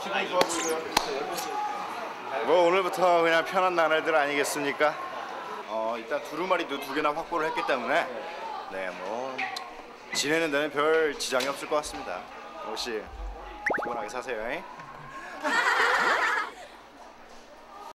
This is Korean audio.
기분이 좋아 보이세요? 뭐 오늘부터 그냥 편한 나날들 아니겠습니까? 일단 두루마리도 2개나 확보를 했기 때문에 네, 뭐 지내는 데는 별 지장이 없을 것 같습니다. 혹시 피곤하게 사세요. 잉?